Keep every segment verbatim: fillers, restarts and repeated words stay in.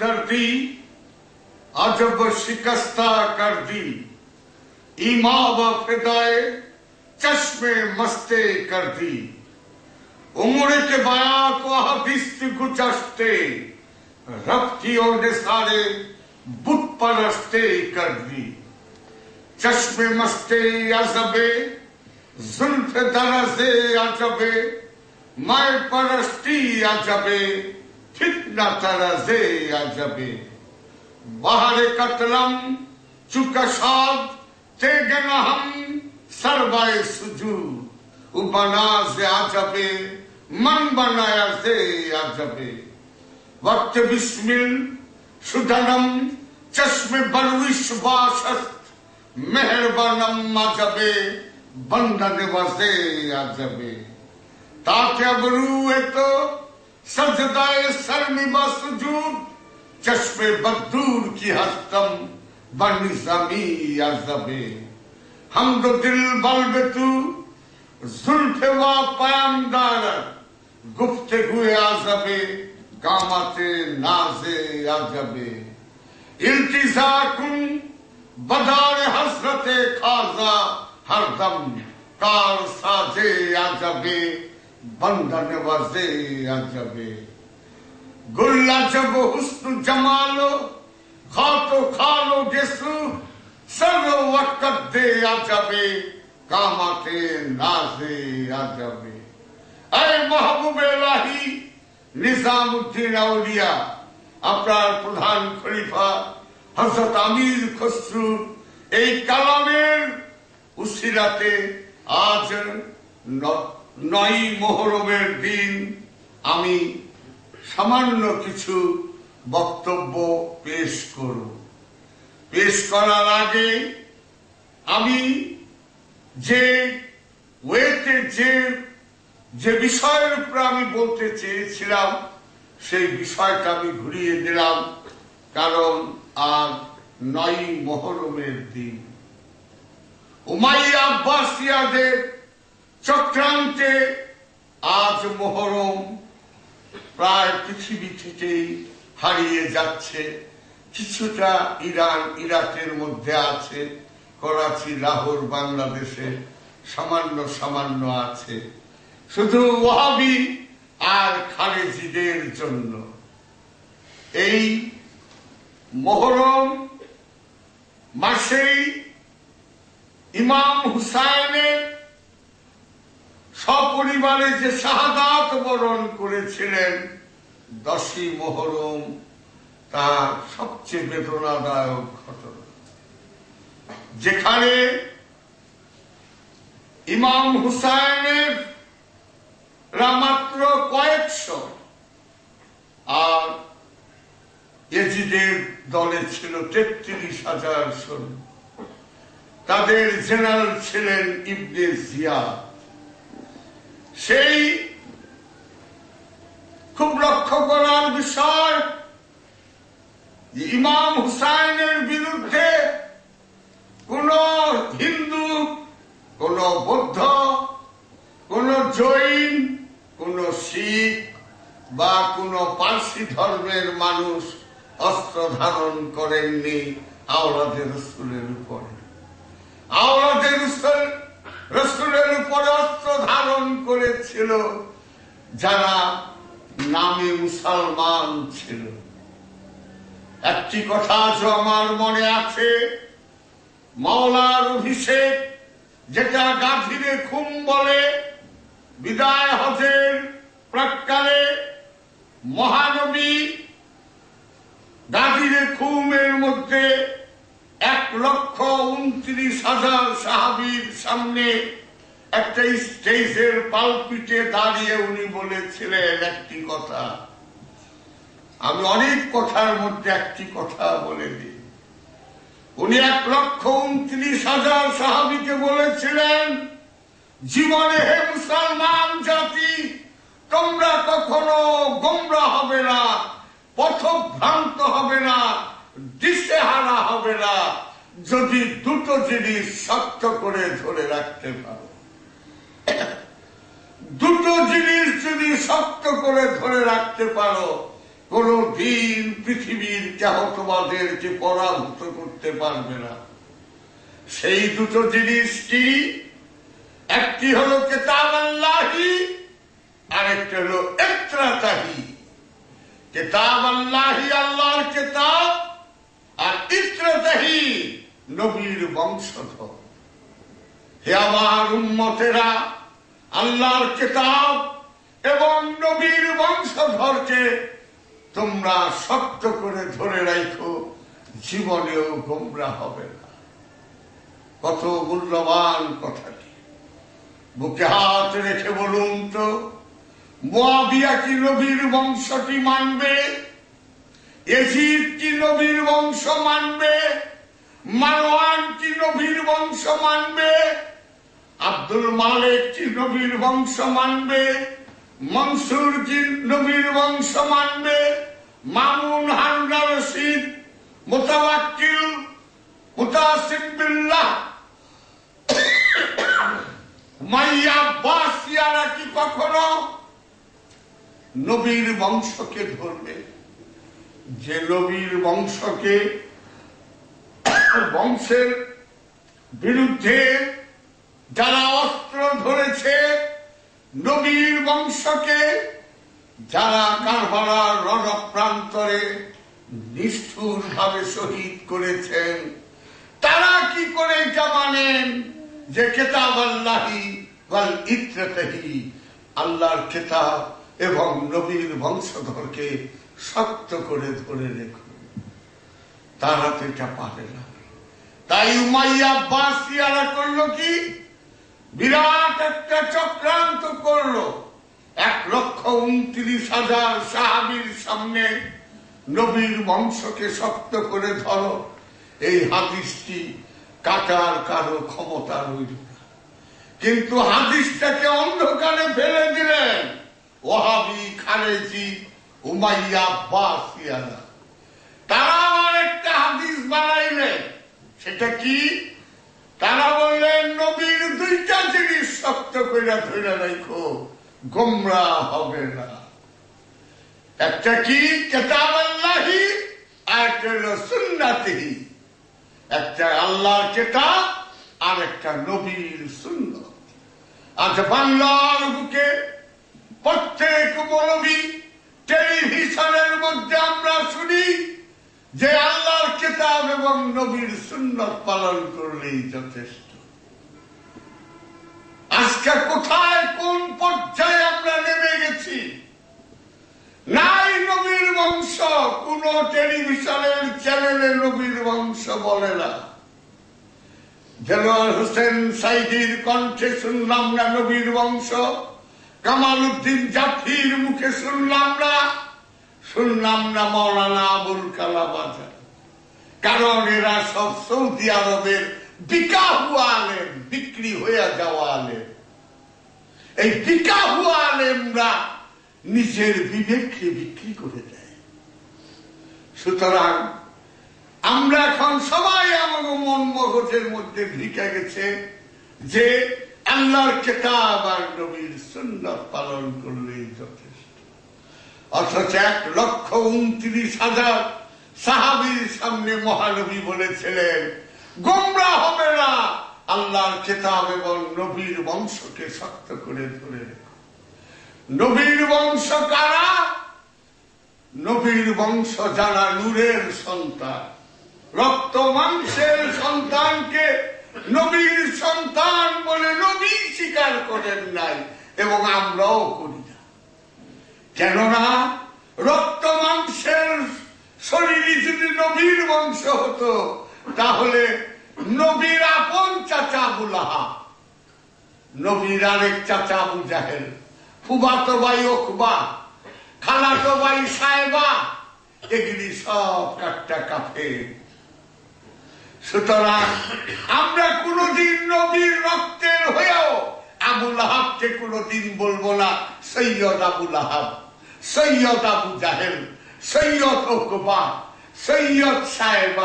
दर्दी अजब शिकस्ता कर दी, ईमा व फिदाए चश्मे मस्ते कर दी। उम्र के बया को हदिस गुजश्ते, रफ्ती और निसारे बुत परस्ते कर दी। चश्मे मस्ते अजबे जुल्फ दरजे अजबे, मैं परस्ती अजबे फितना तरजे अजबे। बाहर कतलम चुकशाद तेगन हम सरबाए सुजू, बना से अजबे मन बनाया से अजबे। वक्त बिस्मिल सुधनम चश्मे बरविश बाशत, मेहरबानम अजबे बंधन वसे अजबे। ताके अबरू है तो सजदाए सरमी बसजूद, चश्मे बदूर की हस्तम बन जमी अजबे। हम दो दिल बल्ब तू जुल्फ व पयमदार, गुफ्तगुए अजबे कामते नाजे अजबे। इल्तिजा कुन बदार हसरते खाजा, हरदम कार साजे अजबे बंधन वजे अजबे। गुल अजब हुस्न जमालो खातो खालो जिसु, सर वक्त दे अजबे कामते नाजे अजबे। ऐ महबूब इलाही निजामुद्दीन औलिया, আপনার প্রধান খলিফা হযরত আমির খসরু এই কালামের উসিলাতে আজ নয় মুহররমের দিন আমি সামান্য কিছু বক্তব্য পেশ করব। পেশ করার আগে আমি যে ওয়েতে যে যে বিষয়ের উপর আমি বলতে চেয়েছিলাম সেই বিষয়টা আমি ঘুরিয়ে দিলাম, কারণ আজ নয় মুহররমের দিন। উমাইয়া আব্বাসিয়াদের চক্রান্তে আজ মুহররম প্রায় পৃথিবী থেকেই হারিয়ে যাচ্ছে। কিছুটা ইরান ইরাকের মধ্যে আছে, করাচি লাহোর বাংলাদেশে সামান্য সামান্য আছে, শুধু ওয়াহাবি আর খারেজিদের জন্য। এই মুহররম মাসেই ইমাম হুসাইনের সপরিবারে যে শাহাদাত বরণ করেছিলেন দশই মুহররম, তা সবচেয়ে বেদনাদায়ক ঘটনা। যেখানে ইমাম হুসাইনের মাত্র কয়েকশো আর ইয়েজিদের দলে ছিল তেত্রিশ হাজার সৈন্য। তাদের জেনারেল ছিলেন ইবনে জিয়াদ। সেই খুব লক্ষ্য করার বিষয়, ইমাম হুসাইনের বিরুদ্ধে কোন হিন্দু, কোন বৌদ্ধ, কোন জৈন, কোন শিখ বা কোন পার্সি ধর্মের মানুষ অস্ত্র ধারণ করেননি আওলাদে রসুলের উপরে। আওলাদে রসুলের উপরে অস্ত্র ধারণ করেছিল যারা নামে মুসলমান ছিল। একটি কথা আজও আমার মনে আছে, মাওলার অভিষেক, যেটা গাজীরে খুম বলে, বিদায় হজের প্রাক্কালে মহানবী গাজীরে খুমের মধ্যে এক লক্ষ উনত্রিশ হাজার সাহাবীর সামনে একটা স্টেজের পালপিটে দাঁড়িয়ে উনি বলেছিলেন একটি কথা। আমি অনেক কথার মধ্যে একটি কথা বলে দিই। উনি এক লক্ষ উনত্রিশ হাজার সাহাবীকে বলেছিলেন, জীবনে হে মুসলমান জাতি, তোমরা কখনো গোমরা হবে না, পথভ্রান্ত হবে না, দিশেহারা হবে না, যদি দুটো জিনিস শক্ত করে ধরে রাখতে পারো। দুটো জিনিস যদি শক্ত করে ধরে রাখতে পারো, কোনদিন পৃথিবীর কেহ তোমাদেরকে পরাভূত করতে পারবে না। সেই দুটো জিনিস কি? একটি হলো কিতাব আল্লাহি, আরেকটি হলো ইত্রাতাহি। কিতাব আল্লাহি আল্লাহর কিতাব, আর ইত্রাতাহি নবীর বংশধর। হে আমার উম্মতেরা, আল্লাহর কিতাব এবং নবীর বংশধরকে তোমরা শক্ত করে ধরে রাখো, জীবনেও গোমরাহ হবে না। কত মূল্যবান কথাটি! বুকে হাত রেখে বলুন তো, মুয়াবিয়া কি নবীর বংশটি মানবে? ইয়াজিদ কি নবীর বংশ মানবে? মারওয়ান কি নবীর বংশ মানবে? আব্দুল মালিক কি নবীর বংশ মানবে? মনসুর কি নবীর বংশ মানবে? মামুন, হারুন রশিদ, মুতাওয়াক্কিল, মুতাসিম বিল্লাহ, মাইয়া বাসিয়ারা কি কখনো নবীর বংশকে ধরবে? যে নবীর বংশকে, বংশের বিরুদ্ধে যারা অস্ত্র ধরেছে, নবীর বংশকে যারা কারবালার রণপ্রান্তরে নিষ্ঠুর ভাবে শহীদ করেছেন, তারা কি করে এটা মানেন যে কিতাব আল্লাহি ওয়াল ইত্রাতাহি, আল্লাহর কিতাব এবং নবীর বংশধরকে শক্ত করে ধরে রেখো? তারা তো এটা পারে না। তাই উমাইয়া বাসিয়ারা করলো কি? বিরাট একটা চক্রান্ত করলো। এক লক্ষ উনত্রিশ হাজার সাহাবীর সামনে নবীর বংশকে শক্ত করে ধরো, এই হাদিসটি কাটার কারো ক্ষমতা রইল না। কিন্তু হাদিসটাকে অন্ধকারে ফেলে দিলেন ওয়াহাবি, খারেজি, উমাইয়া বাসিয়ারা। তারা আবার একটা হাদিস বানাইলেন। সেটা কি? তারা বললেন নবীর দুইটা জিনিস শক্ত করে ধরে রাখো, গোমরাহ হবে না। একটা কি? কিতাব আল্লাহি, আর একটা হলো সুন্নাতিহি। একটা আল্লাহর কিতাব আর একটা নবীর সুন্নাত। আজ বাংলার বুকে প্রত্যেক মৌলবী টেলিভিশনের মধ্যে আমরা শুনি যে আল্লাহর কিতাব এবং নবীর সুন্নাত পালন করলেই যথেষ্ট। আজকে কোথায়, কোন পর্যায়ে আমরা নেমে গেছি? নাই নবীর বংশ, কোন টেলিভিশনের চ্যানেলে নবীর বংশ বলে না। দেলোয়ার হোসেন সাইদির কণ্ঠে শুনলাম না নবীর বংশ, কামাল উদ্দিন জাফরির মুখে শুনলাম না, শুনলাম না মৌলানা আবুল কালাম আজাদ। কারণ এরা সব সৌদি আরবের বিকা হুয়া আলেম, বিক্রি হয়ে যাওয়া আলেম। এই বিকা হুয়া আলেমরা নিজের বিবেককে বিক্রি করে দেয়। সুতরাং আমরা এখন সবাই আমার মন মগজের মধ্যে ঢুকে গেছে যে আল্লাহর কিতাব আর নবীর সুন্নাত পালন করলেই যথেষ্ট। অথচ এক লক্ষ উনত্রিশ হাজার সাহাবীর সামনে মহানবী বলেছিলেন গোমরাহ হবে না, আল্লাহর কিতাব এবং নবীর বংশকে শক্ত করে ধরে রেখো। নবীর বংশ কারা? নবীর বংশ যারা নূরের সন্তান, রক্ত মাংসের সন্তানকে নবীর সন্তান বলে নবী স্বীকার করেন নাই, এবং আমরাও করি না। কেননা রক্ত মাংসের শরীরে যদি নবীর বংশ হতো, তাহলে নবীর আপন চাচা আবু লাহাব, নবীর আরেক চাচা আবু জাহেল, ফুফাতো ভাই উকবা, খালাতো ভাই সায়বা, এগুলি সব কাট্টা কাফের। সুতরাং আমরা কোনদিন নবীর রক্তের হয়েও আবু লাহাবকে কোনদিন বলবো না সৈয়দ আবু লাহাব, সৈয়দ আবু জাহেল, সৈয়দ উকবা, সৈয়দ সায়বা,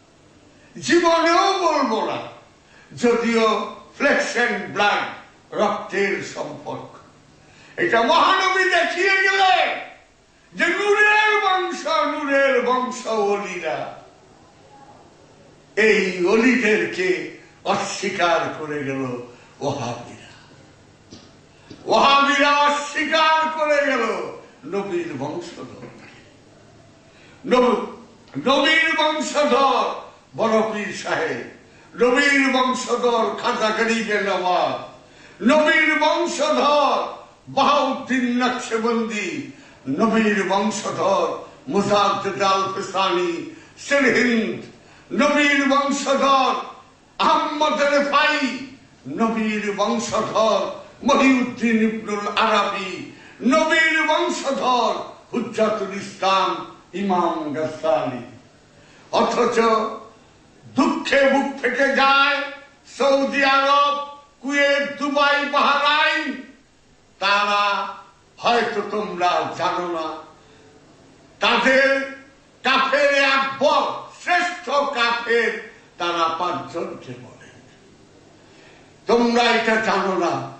জীবনেও বলবো না। যদিও ফ্লেশ এন্ড ব্লাড, রক্তের সম্পর্ক, এটা মহানবী দেখিয়ে গেলেন যে নূরের বংশ নূরের বংশ অলিরা, এই অলিদেরকে অস্বীকার করে গেল ওহাবিরা। ওহাবিরা অস্বীকার করে গেল নবীর বংশধর। নবীর বংশধর বড় পীর সাহেব, নবীর বংশধর খাজা গরিবে নওয়াজ, নবীর বংশধর বাহাউদ্দিন নকশবন্দি, নবীর বংশধর মুজাদ্দিদ আল ফিসানি সিরহিন্দ, নবীর বংশধর আহমদ রেফাই, নবীর বংশধর মহিউদ্দিন ইবনুল আরাবি, নবীর বংশধর হুজ্জাতুল ইসলাম ইমাম গাজ্জালি। অথচ দুঃখে বুক ফেটে যায় Saudi Arab, Kuwait, Dubai, Bahrain. তারা হয়তো তোমরা জানো না, তাদের কাফের আকবর, শ্রেষ্ঠ কাফের, তারা পাঁচজনকে বলে। তোমরা এটা জানো না,